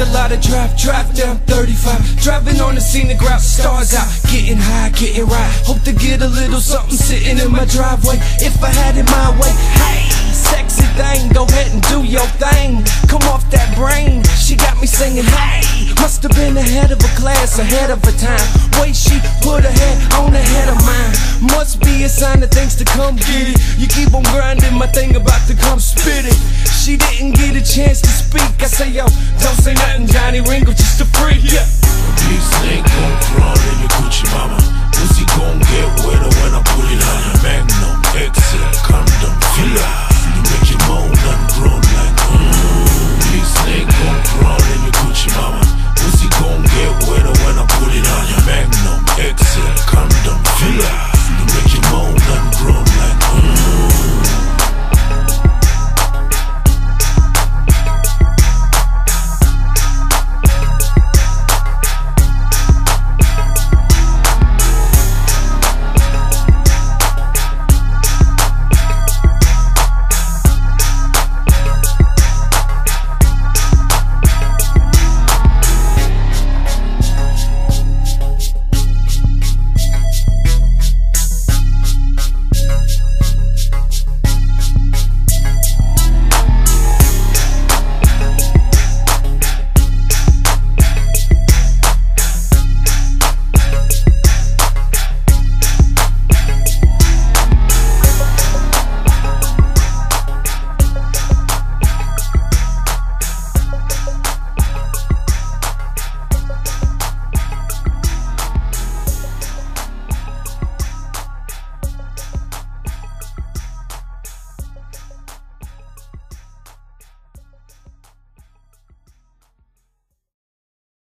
a lot of drive down 35. Driving on the scenic route, stars out, getting high, getting right. Hope to get a little something sitting in my driveway. If I had it my way, hey, sexy thing, go ahead and do your thing. Come off that brain, she got me singing, hey. Must have been ahead of a class, ahead of her time. Way she put her head on the head of mine. Must be a sign of things to come, get it. You keep on grinding, my thing about to come spit it. She didn't get a chance to speak. I say, yo, don't say nothing, Johnny Ringo.